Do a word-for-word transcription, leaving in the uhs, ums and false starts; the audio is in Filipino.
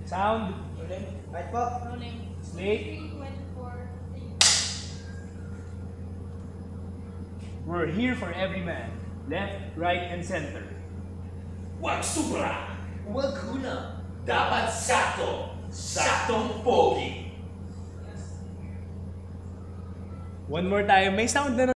Sound. Rolling. Right po. Rolling. Slate. twenty-four. We're here for every man. Left, right, and center. Huwag sobra! Huwag kulang! Dapat sakto! Saktong pogi! One more time. May sound na